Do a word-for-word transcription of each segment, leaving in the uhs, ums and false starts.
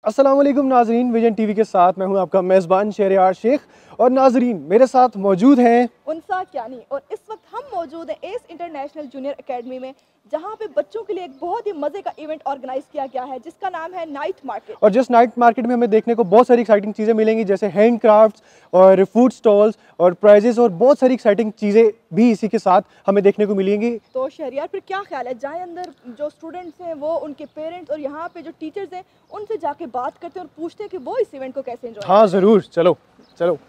अस्सलाम वालेकुम नाजरीन, विजन टीवी के साथ मैं हूं आपका मेज़बान शहरयार शेख। और नाजरीन मेरे साथ मौजूद हैं उनसा क्यानी और इस वक्त हम मौजूद हैं एस इंटरनेशनल जूनियर एकेडमी में, जहां पे बच्चों के लिए एक बहुत ही मज़े का इवेंट ऑर्गेनाइज किया गया है जिसका नाम है नाइट मार्केट। और जिस नाइट मार्केट में हमें देखने को बहुत सारी एक्साइटिंग चीज़ें मिलेंगी, जैसे हैंड क्राफ्ट्स और फूड स्टॉल्स और प्राइजेस और बहुत सारी एक्साइटिंग चीज़ें भी इसी के साथ हमें देखने को मिलेंगी। तो शहरियार फिर क्या ख्याल है, जाए अंदर, जो स्टूडेंट्स हैं वो, उनके पेरेंट्स और यहाँ पे जो टीचर्स हैं उनसे जाके बात करते हैं और पूछते हैं कि वो इस इवेंट को कैसे एंजॉय। हाँ ज़रूर, चलो चलो।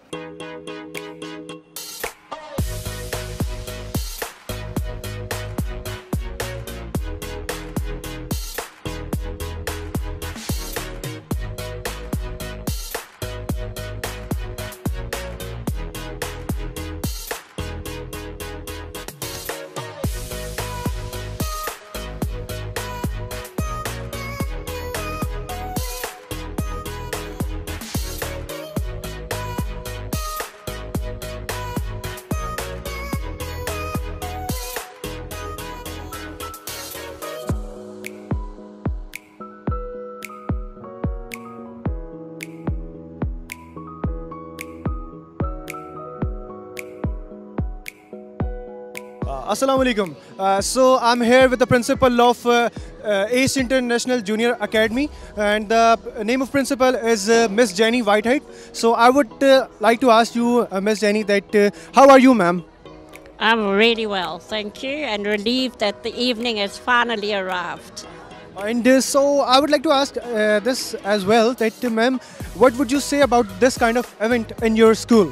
Assalamu alaikum. Uh, so I'm here with the principal of uh, uh, Ace International Junior Academy, and the name of principal is uh, Miss Jenny Whitehead. So I would uh, like to ask you, uh, Miss Jenny, that uh, how are you, ma'am? I'm really well, thank you, and relieved that the evening has finally arrived. And uh, so I would like to ask uh, this as well, that uh, ma'am, what would you say about this kind of event in your school?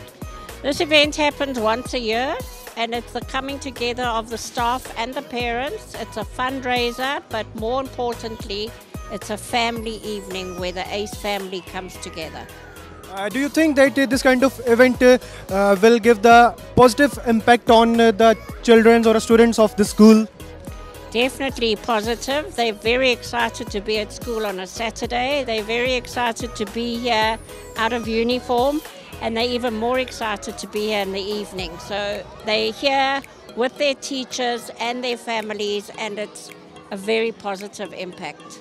This event happens once a year, and it's the coming together of the staff and the parents. It's a fundraiser, but more importantly, it's a family evening where the Ace family comes together. Uh, do you think that uh, this kind of event uh, uh, will give the positive impact on uh, the children or students of the school? Definitely positive. They're very excited to be at school on a Saturday. They're very excited to be here out of uniform. And they're even more excited to be here in the evening. So they're here with their teachers and their families, and it's a very positive impact.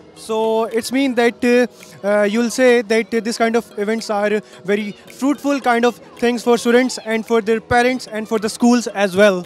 So it's mean that uh, uh, you'll say that uh, this kind of events are very fruitful kind of things for students and for their parents and for the schools as well.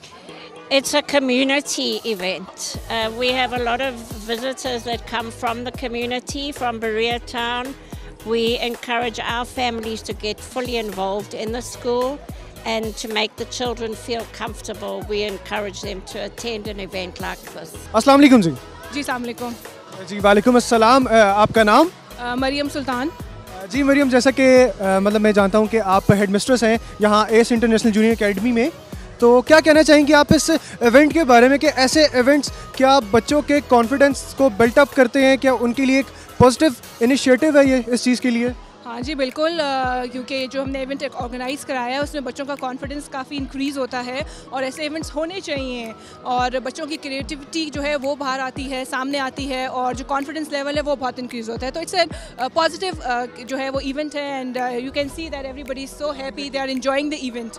It's a community event. Uh, we have a lot of visitors that come from the community, from Berea Town. We encourage our families to get fully involved in the school, and to make the children feel comfortable, we encourage them to attend an event like this. अस्सलाम वालेकुम जी। जी अस्सलाम वालेकुम। जी वालेकुम अस्सलाम। आपका नाम? मरियम सुल्तान। जी मरियम, जैसा कि मतलब मैं जानता हूँ कि आप हेड मिस्ट्रेस हैं यहाँ एस इंटरनेशनल जूनियर एकेडमी में, तो क्या कहना चाहेंगे आप इस इवेंट के बारे में कि ऐसे इवेंट्स क्या बच्चों के कॉन्फिडेंस को बिल्टअप करते हैं, क्या उनके लिए एक पॉजिटिव इनिशिएटिव है ये इस चीज़ के लिए? हाँ जी बिल्कुल, क्योंकि जो हमने इवेंट ऑर्गेनाइज़ कराया है उसमें बच्चों का कॉन्फिडेंस काफ़ी इंक्रीज़ होता है और ऐसे इवेंट्स होने चाहिए, और बच्चों की क्रिएटिविटी जो है वो बाहर आती है, सामने आती है, और जो कॉन्फिडेंस लेवल है वो बहुत इंक्रीज़ होता है। तो इट्स अ पॉजिटिव जो है वो इवेंट है, and you can see that everybody is so happy, they are enjoying the event.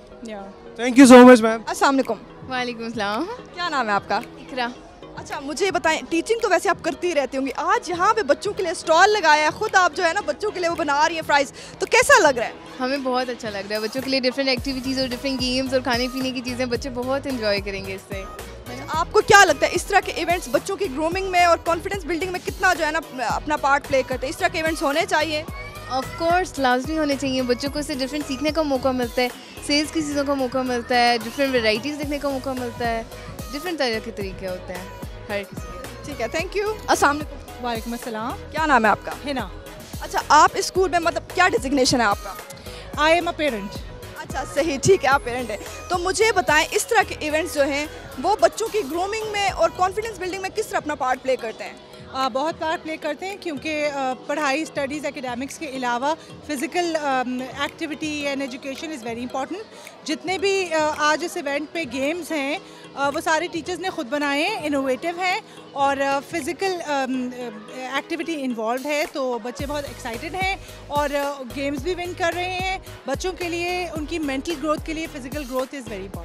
Thank you so much ma'am. अस्सलाम वालेकुम। वालेकुम सलाम। क्या नाम है आपका? इकरा। अच्छा मुझे बताएं, टीचिंग तो वैसे आप करती रहती होंगी, आज यहाँ पे बच्चों के लिए स्टॉल लगाया है, खुद आप जो है ना बच्चों के लिए वो बना रही हैं फ्राइज, तो कैसा लग रहा है? हमें बहुत अच्छा लग रहा है, बच्चों के लिए डिफरेंट एक्टिविटीज़ और डिफरेंट गेम्स और खाने पीने की चीज़ें बच्चे बहुत एंजॉय करेंगे इससे। आपको क्या लगता है इस तरह के इवेंट्स बच्चों की ग्रूमिंग में और कॉन्फिडेंस बिल्डिंग में कितना जो है ना अपना पार्ट प्ले करते हैं? इस तरह के इवेंट्स होने चाहिए? ऑफ कोर्स लाजमी होने चाहिए, बच्चों को इससे डिफरेंट सीखने का मौका मिलता है, सेल्स की चीज़ों का मौका मिलता है, डिफरेंट वेराइटीज़ देखने का मौका मिलता है, डिफरेंट तरह के तरीके होते हैं हर किसी के। ठीक है, थैंक यू। अस्सलाम वालेकुम। वालेकुम अस्सलाम। क्या नाम है आपका? हिना। अच्छा आप इस स्कूल में मतलब क्या डिजिग्नेशन है आपका? I am a parent. अच्छा सही, ठीक है, आप पेरेंट हैं। तो मुझे बताएं इस तरह के इवेंट्स जो हैं वो बच्चों की ग्रूमिंग में और कॉन्फिडेंस बिल्डिंग में किस तरह अपना पार्ट प्ले करते हैं? आ, बहुत पार्ट प्ले करते हैं, क्योंकि पढ़ाई, स्टडीज़, एकेडमिक्स के अलावा physical activity and education is very important. जितने भी आ, आज इस इवेंट पे गेम्स हैं आ, वो सारे टीचर्स ने खुद बनाए हैं, इनोवेटिव हैं और फ़िज़िकल एक्टिविटी इन्वॉल्व है, तो बच्चे बहुत एक्साइटेड हैं और गेम्स भी विन कर रहे हैं। बच्चों के लिए उनकी मेंटल ग्रोथ के लिए physical growth is very important.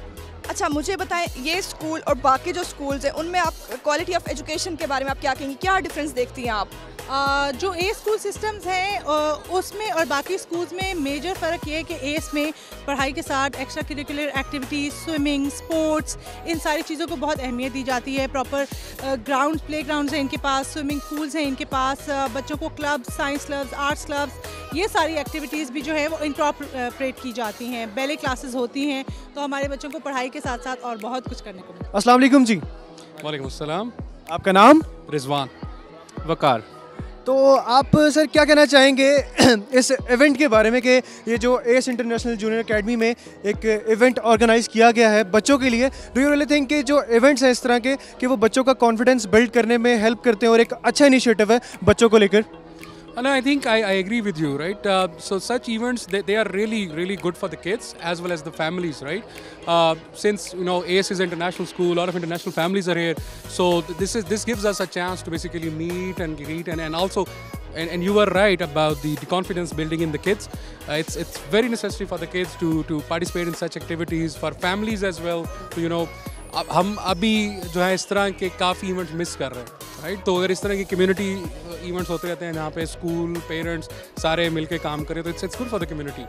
अच्छा मुझे बताएं, ये स्कूल और बाकी जो स्कूल्स हैं उनमें आप क्वालिटी ऑफ एजुकेशन के बारे में आप क्या कहेंगी, क्या डिफरेंस देखती हैं आप? आ, जो ए स्कूल सिस्टम्स हैं उसमें और बाकी स्कूल्स में मेजर फ़र्क ये है कि एस में पढ़ाई के साथ extra curricular activities, swimming, sports, इन सारी चीज़ों को बहुत अहमियत दी जाती है। प्रॉपर ग्राउंड प्ले ग्राउंड्स हैं इनके पास, स्विमिंग पूल्स हैं इनके पास, बच्चों को clubs, science clubs, arts clubs, ये सारी एक्टिविटीज़ भी जो है वो इंकॉर्पोरेट की जाती हैं। बैले क्लासेस होती हैं, तो हमारे बच्चों को पढ़ाई के साथ साथ और बहुत कुछ करने को मिलता है। अस्सलाम वालेकुम जी। वालेकुम अस्सलाम। आपका नाम? रिजवान वकार। तो आप सर क्या कहना चाहेंगे इस इवेंट के बारे में कि ये जो एस इंटरनेशनल जूनियर एकेडमी में एक इवेंट ऑर्गेनाइज किया गया है बच्चों के लिए? डू यू रियली थिंक कि जो इवेंट्स हैं इस तरह के कि वो बच्चों का कॉन्फिडेंस बिल्ड करने में हेल्प करते हैं और एक अच्छा इनिशिएटिव है बच्चों को लेकर? And I think I, I agree with you, right? Uh, so such events, they, they are really, really good for the kids as well as the families, right? Uh, since, you know, A S is an international school, a lot of international families are here. So this is this gives us a chance to basically meet and greet and, and also, and, and you were right about the, the confidence building in the kids. Uh, it's it's very necessary for the kids to, to participate in such activities, for families as well, to, you know, अब हम अभी जो है इस तरह के काफ़ी events miss कर रहे हैं, राइट? तो अगर इस तरह के कम्युनिटी इवेंट्स होते रहते हैं जहाँ पे स्कूल, पेरेंट्स सारे मिलके काम करें तो it's it's good for the community.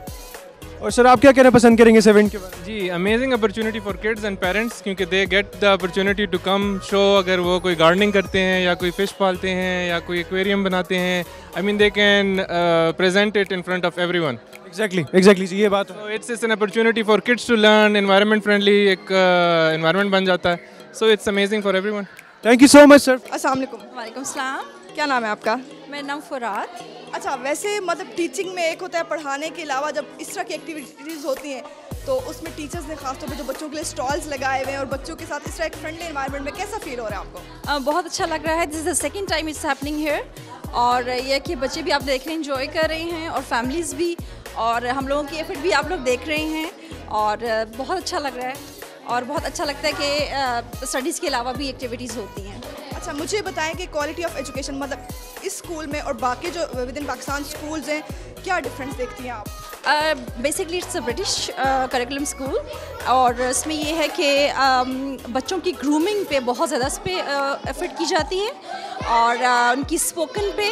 और सर आप क्या कहना पसंद करेंगे इस इवेंट के बारे में? जी, amazing opportunity for kids and parents, क्योंकि they get the opportunity to come show, अगर वो कोई गार्डनिंग करते हैं या कोई फिश पालते हैं या कोई एक्वेरियम बनाते हैं, I mean they can present it in front of everyone. Exactly exactly जी, ये बात है। So it's it's an opportunity for kids to learn, environment friendly एक एनवायरनमेंट बन जाता है। So it's amazing for everyone. Thank you so much sir. अस्सलाम वालेकुम। वालेकुम सलाम। क्या नाम है आपका? मेरा नाम फुरात। अच्छा वैसे मतलब टीचिंग में एक होता है पढ़ाने के अलावा जब इस तरह की एक्टिविटीज़ होती हैं तो उसमें टीचर्स ने खासतौर पे जो बच्चों के लिए स्टॉल्स लगाए हुए हैं और बच्चों के साथ इस तरह एक फ्रेंडली एनवायरनमेंट में कैसा फील हो रहा है आपको? uh, बहुत अच्छा लग रहा है। This is the second time it's happening here, और ये कि बच्चे भी आप देख रहे हैं इंजॉय कर रहे हैं और फैमिलीज़ भी, और हम लोगों की एफर्ट भी आप लोग देख रहे हैं, और बहुत अच्छा लग रहा है। और बहुत अच्छा लगता है कि स्टडीज़ के अलावा भी एक्टिविटीज़ होती हैं। अच्छा मुझे बताएं कि क्वालिटी ऑफ एजुकेशन मतलब इस स्कूल में और बाकी जो विद इन पाकिस्तान स्कूल्स हैं क्या डिफरेंस देखती हैं आप? Basically it's a British curriculum school, और इसमें ये है कि um, बच्चों की ग्रूमिंग पे बहुत ज़्यादा इस पर एफर्ट की जाती है, और uh, उनकी स्पोकन पे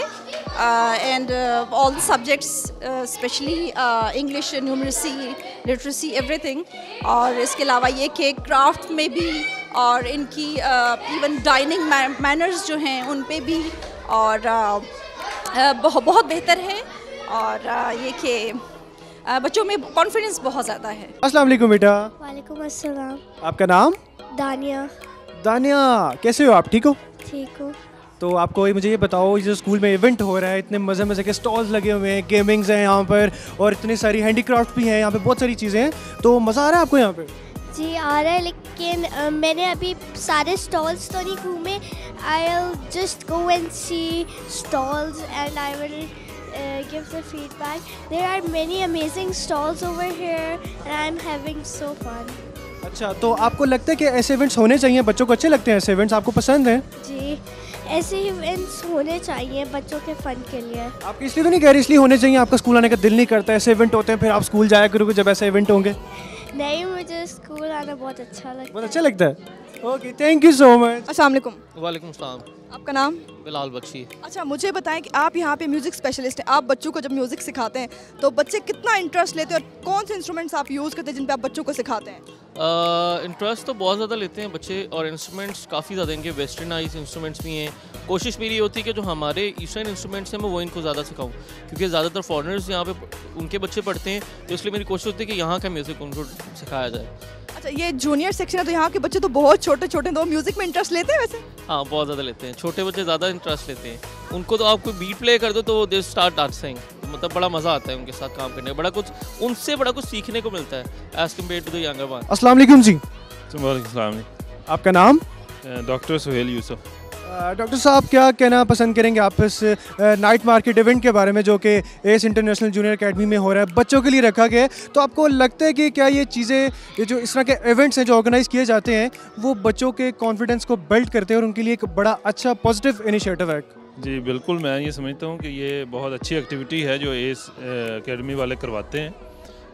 and all the subjects specially English, numeracy, literacy, everything. और इसके अलावा ये कि क्राफ्ट में भी, और इनकी इवन डाइनिंग मैनर्स जो हैं उन पे भी, और uh, uh, बहुत बहुत बेहतर है, और uh, ये कि बच्चों में कॉन्फिडेंस बहुत ज़्यादा है। अस्सलाम वालेकुम बेटा। वालेकुम अस्सलाम। आपका नाम? दानिया। दानिया, कैसे हो आप? ठीक हो? ठीक हो। तो आपको ये मुझे ये बताओ, ये जो स्कूल में इवेंट हो रहा है, इतने मज़े मज़े के स्टॉल्स लगे हुए हैं, गेमिंग्स हैं यहाँ पर, और इतनी सारी हैंडीक्राफ्ट भी हैं यहाँ पे, बहुत सारी चीज़ें हैं, तो मज़ा आ रहा है आपको यहाँ पे? जी आ रहा है, लेकिन uh, मैंने अभी सारे स्टॉल्स तो नहीं घूमे। I will just go and see stalls and I will Uh, give the feedback. There are many amazing stalls over here and I'm having so fun. अच्छा, तो आपको लगता है कि ऐसे इवेंट्स होने चाहिए? बच्चों को अच्छे लगते हैं ऐसे इवेंट्स? आपको पसंद हैं? जी, ऐसे इवेंट्स होने चाहिए बच्चों के फन के लिए। आप इसलिए तो नहीं कह रहे इसलिए होने चाहिए? आपका स्कूल आने का दिल नहीं करता? ऐसे इवेंट होते हैं फिर आप स्कूल जाया करोगे जब ऐसे इवेंट होंगे? नहीं, मुझे स्कूल आना बहुत अच्छा लगता है। बहुत अच्छा लगता है। Okay, thank you so much. अस्सलाम वालेकुम। वालेकुम सलाम। आपका नाम? बिलाल बख्शी। अच्छा मुझे बताएं कि आप यहाँ पे म्यूज़िक स्पेशलिस्ट हैं, आप बच्चों को जब म्यूज़िक सिखाते हैं तो बच्चे कितना इंटरेस्ट लेते हैं और कौन से इंस्ट्रूमेंट्स आप यूज़ करते हैं जिन पे आप बच्चों को सिखाते हैं? इंटरेस्ट uh, तो बहुत ज़्यादा लेते हैं बच्चे, और इंस्ट्रूमेंट्स काफ़ी ज़्यादा इनके वेस्टर्नाइज इंस्ट्रूमेंट्स भी हैं। कोशिश मेरी होती है कि जो हमारे ईस्टर्न इंस्ट्रूमेंट्स हैं मैं वो इनको ज़्यादा सिखाऊं, क्योंकि ज़्यादातर फॉरेनर्स यहाँ पे उनके बच्चे पढ़ते हैं, तो इसलिए मेरी कोशिश होती है कि यहाँ का म्यूज़िक उनको सिखाया जाए। अच्छा, ये जूनियर सेक्शन है तो यहाँ के बच्चे तो बहुत छोटे छोटे, तो म्यूज़िक में इंटरेस्ट लेते हैं वैसे? हाँ, बहुत ज़्यादा लेते हैं, छोटे बच्चे ज़्यादा इंटरेस्ट लेते हैं। उनको तो आप कोई बीट प्ले कर दो तो दे स्टार्ट डांसिंग, मतलब बड़ा मज़ा आता है उनके साथ काम करने में, बड़ा कुछ उनसे बड़ा कुछ सीखने को मिलता है as compared to the younger one. अस्सलाम वालेकुम जी। वालेकुम सलाम। आपका नाम? डॉक्टर सुहेल यूसुफ। डॉक्टर साहब, क्या कहना पसंद करेंगे आप इस नाइट मार्केट इवेंट के बारे में जो कि एस इंटरनेशनल जूनियर एकेडमी में हो रहा है, बच्चों के लिए रखा गया है? तो आपको लगता है कि क्या ये चीज़ें, ये जो इस तरह के इवेंट्स हैं जो ऑर्गेनाइज किए जाते हैं, वो बच्चों के कॉन्फिडेंस को बिल्ड करते हैं और उनके लिए एक बड़ा अच्छा पॉजिटिव इनिशिएटिव है? जी बिल्कुल, मैं ये समझता हूँ कि ये बहुत अच्छी एक्टिविटी है जो एस एकेडमी वाले करवाते हैं,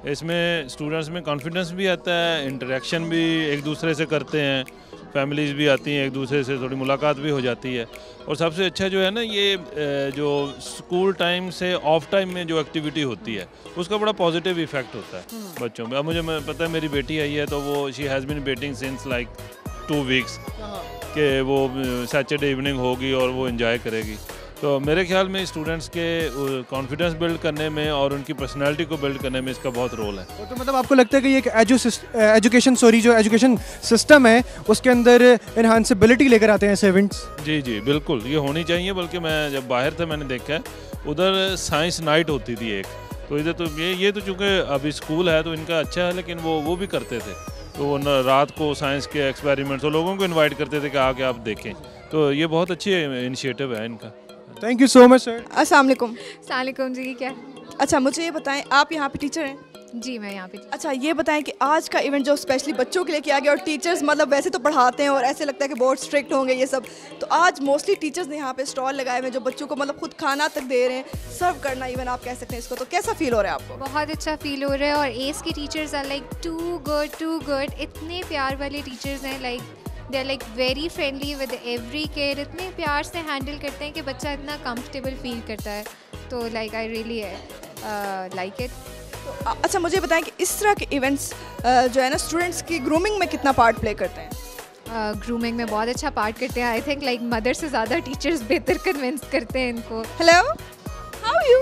इसमें स्टूडेंट्स में कॉन्फिडेंस भी आता है, इंटरेक्शन भी एक दूसरे से करते हैं, फैमिलीज़ भी आती हैं, एक दूसरे से थोड़ी मुलाकात भी हो जाती है। और सबसे अच्छा जो है ना, ये जो स्कूल टाइम से ऑफ टाइम में जो एक्टिविटी होती है उसका बड़ा पॉजिटिव इफेक्ट होता है बच्चों में। अब मुझे पता है मेरी बेटी आई है तो वो she has been waiting since like two weeks कि वो सैटरडे इवनिंग होगी और वो एंजॉय करेगी। तो मेरे ख्याल में स्टूडेंट्स के कॉन्फिडेंस बिल्ड करने में और उनकी पर्सनालिटी को बिल्ड करने में इसका बहुत रोल है। तो मतलब आपको लगता है कि ये एक एजु एजुकेशन सॉरी जो एजुकेशन सिस्टम है उसके अंदर एनहांसिबिलिटी लेकर आते हैं ऐसे इवेंट्स? जी जी बिल्कुल, ये होनी चाहिए। बल्कि मैं जब बाहर था मैंने देखा है उधर साइंस नाइट होती थी एक, तो इधर तो ये ये तो चूँकि अभी स्कूल है तो इनका अच्छा है, लेकिन वो वो भी करते थे। तो वो न रात को साइंस के एक्सपेरिमेंट्स, तो लोगों को इन्वाइट करते थे कि आके आप देखें। तो ये बहुत अच्छी इनिशिएटिव है इनका। Thank you so much sir. अस्सलाम वालेकुम। अस्सलाम वालेकुम जी। क्या? अच्छा मुझे ये बताएं, आप यहाँ पे टीचर हैं? जी मैं यहाँ पे। अच्छा ये बताएं कि आज का इवेंट जो स्पेशली बच्चों के लिए किया गया, और टीचर्स मतलब वैसे तो पढ़ाते हैं और ऐसे लगता है कि बहुत स्ट्रिक्ट होंगे ये सब, तो आज मोस्टली टीचर्स ने यहाँ पे स्टॉल लगाए हुए जो बच्चों को मतलब खुद खाना तक दे रहे हैं, सर्व करना इवन आप कह सकते हैं इसको, तो कैसा फील हो रहा है आपको? बहुत अच्छा फील हो रहा है। और एस के teachers are like too good too good इतने प्यार वाले टीचर्स हैं, like they are like very friendly with every care, इतने प्यार से हैंडल करते हैं कि बच्चा इतना कंफर्टेबल फील करता है। तो like I really like it. तो अच्छा मुझे बताएं कि इस तरह के इवेंट्स जो है ना स्टूडेंट्स की ग्रूमिंग में कितना पार्ट प्ले करते हैं? ग्रूमिंग uh, में बहुत अच्छा पार्ट करते हैं। आई थिंक लाइक मदर से ज़्यादा टीचर्स बेहतर कन्विंस करते हैं इनको। Hello, how are you?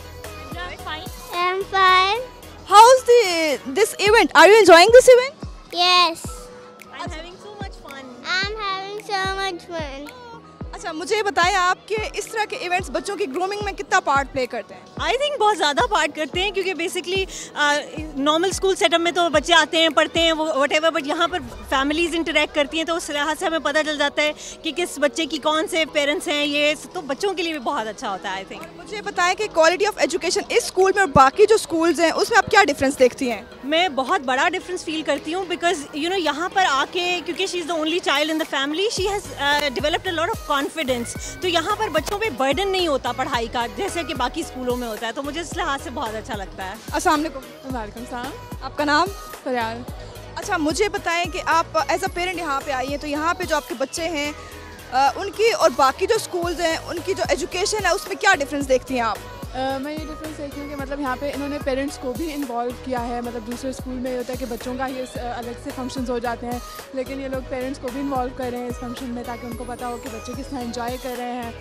I am fine. How is the this event? Are you enjoying this event? Yes, I am having so much fun. I am having so much fun. अच्छा मुझे बताएं आपके इस तरह के इवेंट्स बच्चों की grooming में कितना पार्ट प्ले करते हैं? आई थिंक बहुत ज़्यादा पार्ट करते हैं, क्योंकि बेसिकली नॉर्मल स्कूल सेटअप में तो बच्चे आते हैं पढ़ते हैं वट एवर, बट यहाँ पर फैमिलीज इंटरेक्ट करती हैं, तो उस लिहाज से हमें पता चल जाता है कि किस बच्चे की कौन से पेरेंट्स हैं, ये तो बच्चों के लिए भी बहुत अच्छा होता है। आई थिंक मुझे बताएं कि क्वालिटी ऑफ एजुकेशन इस स्कूल में और बाकी जो स्कूल्स हैं उसमें आप क्या डिफरेंस देखती हैं? मैं बहुत बड़ा डिफरेंस फील करती हूँ, बिकॉज यू नो यहाँ पर आके, क्योंकि she is the only child in the family, she has developed a lot of confidence. तो यहाँ पर बच्चों पे बर्डन नहीं होता पढ़ाई का जैसे कि बाकी स्कूलों में होता है, तो मुझे इस लिहाज से बहुत अच्छा लगता है। अस्सलाम वालेकुम। वालेकुम सलाम। आपका नाम? फरियाल। अच्छा मुझे बताएं कि आप एज अ पेरेंट यहाँ पे आई हैं, तो यहाँ पे जो आपके बच्चे हैं आ, उनकी और बाकी जो स्कूल्स हैं उनकी जो एजुकेशन है उसमें क्या डिफरेंस देखती हैं आप? Uh, मैं ये डिफरेंस देखती हूँ कि मतलब यहाँ पे इन्होंने पेरेंट्स को भी इन्वॉल्व किया है। मतलब दूसरे स्कूल में ये होता है कि बच्चों का ही अलग से फंक्शंस हो जाते हैं, लेकिन ये लोग पेरेंट्स को भी इन्वॉल्व कर रहे हैं इस फंक्शन में, ताकि उनको पता हो कि बच्चे किस तरह एंजॉय कर रहे हैं।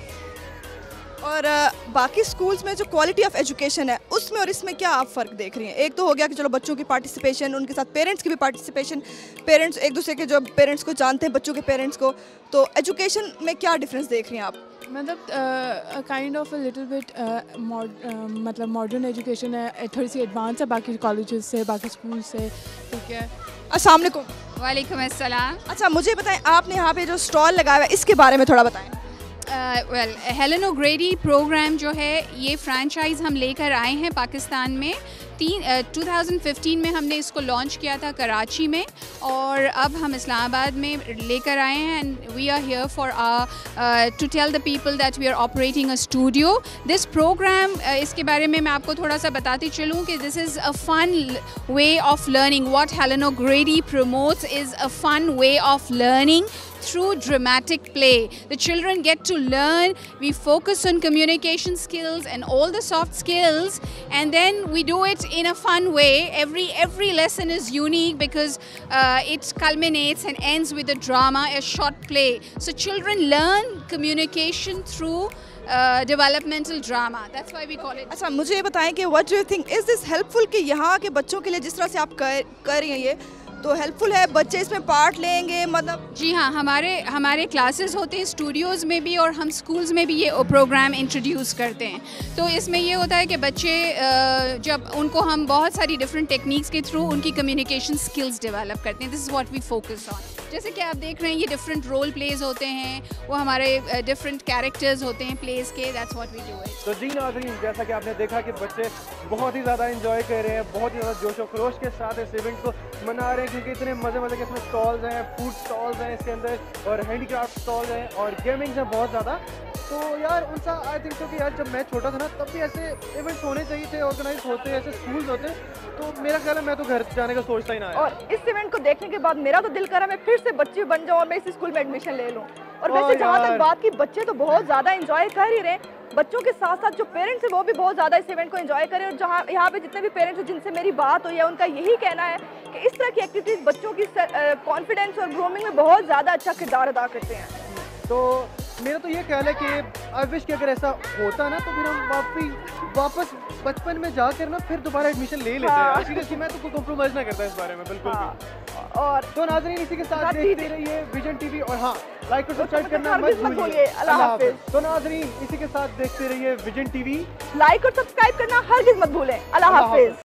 और बाकी स्कूल्स में जो क्वालिटी ऑफ एजुकेशन है उसमें और इसमें क्या आप फ़र्क देख रही हैं? एक तो हो गया कि चलो बच्चों की पार्टिसिपेशन, उनके साथ पेरेंट्स की भी पार्टिसिपेशन, पेरेंट्स एक दूसरे के जो पेरेंट्स को जानते हैं बच्चों के पेरेंट्स को, तो एजुकेशन में क्या डिफरेंस देख रही हैं आप? मतलब kind of a little bit मतलब मॉडर्न एजुकेशन है, थोड़ी सी एडवांस है बाकी कॉलेजेस से, बाकी स्कूल से। ठीक है। अस्सलाम वालेकुम। वालेकुम अस्सलाम। अच्छा मुझे बताएं आपने यहाँ पे जो स्टॉल लगाया हुआ है इसके बारे में थोड़ा बताएं। वेल हेलेन ओग्रेडी प्रोग्राम जो है ये फ्रेंचाइज़ हम लेकर आए हैं पाकिस्तान में। तीन टू थाउजेंड फिफ्टीन में हमने इसको लॉन्च किया था कराची में, और अब हम इस्लामाबाद में लेकर आए हैं। And we are here for to tell the people that we are operating a studio. This program, इसके बारे में मैं आपको थोड़ा सा बताती चलूँ कि this is a fun way of learning. What Helen O'Grady promotes is a fun way of learning through dramatic play. The children get to learn, we focus on communication skills and all the soft skills, and then we do it in a fun way. Every every lesson is unique because uh, it culminates and ends with a drama, a short play. So children learn communication through uh, developmental drama. That's why we call it. अच्छा मुझे ये बताएं कि what do you think, is this helpful कि यहाँ के बच्चों के लिए जिस तरह से आप कर कर रही हैं ये तो हेल्पफुल है, बच्चे इसमें पार्ट लेंगे? मतलब जी हाँ, हमारे हमारे क्लासेस होते हैं स्टूडियोज़ में भी और हम स्कूल्स में भी ये प्रोग्राम इंट्रोड्यूस करते हैं। तो इसमें ये होता है कि बच्चे जब उनको हम बहुत सारी डिफरेंट टेक्निक्स के थ्रू उनकी कम्युनिकेशन स्किल्स डेवलप करते हैं। This is what we focus on. जैसे कि आप देख रहे हैं ये डिफरेंट रोल प्लेज होते हैं, वो हमारे डिफरेंट कैरेक्टर्स होते हैं प्लेस के। That's what we do it. तो जी नाज़रीन, जैसा कि आपने देखा कि बच्चे बहुत ही ज़्यादा इंजॉय कर रहे हैं, बहुत ही ज़्यादा जोश और खरोश के साथ इस इवेंट को मना रहे हैं, क्योंकि इतने मज़े मज़े के इसमें स्टॉल्स हैं, फूड स्टॉल्स हैं इसके अंदर, और हैंडीक्राफ्ट स्टॉल्स हैं और गेमिंग्स हैं बहुत ज़्यादा। तो यार उनसा आई थिंक तो कि यार जब मैं छोटा था ना तब भी ऐसे इवेंट्स होने चाहिए थे, ऑर्गेनाइज होते, ऐसे स्कूल्स होते, तो मेरा ख्याल है मैं तो घर जाने का सोचता ही ना है। और इस इवेंट को देखने के बाद मेरा तो दिल करा मैं फिर से बच्ची बन जाऊँ और मैं इस स्कूल में एडमिशन ले लूँ। और वैसे जहाँ तक बात की, बच्चे तो बहुत ज़्यादा इंजॉय कर ही रहे, बच्चों के साथ साथ जो पेरेंट्स हैं वो भी बहुत ज़्यादा इस इवेंट को एंजॉय करें। और जहाँ यहाँ पे जितने भी पेरेंट्स हैं जिनसे मेरी बात हुई है उनका यही कहना है कि इस तरह की एक्टिविटीज़ बच्चों की कॉन्फिडेंस और ग्रूमिंग में बहुत ज़्यादा अच्छा किरदार अदा करते हैं। तो मेरा तो ये ख्याल है कि आई विश कि अगर ऐसा होता ना तो फिर हम वापस वापस बचपन में जाकर ना फिर दोबारा एडमिशन ले लेते हैं। सीरियसली मैं तो कोई कॉम्प्रोमाइज़ ना करता इस बारे में बिल्कुल भी। और तो नाज़रीन इसी के साथ देखते रहिए विजन टीवी और हाँ लाइक और सब्सक्राइब करना मत मत भूलिए। भूलिए। अल्लाह हाफिज़। तो नाज़रीन इसी के साथ देखते रहिए विजन टीवी, लाइक और सब्सक्राइब करना हरगिज़ मत भूलें। अल्लाह हाफिज़।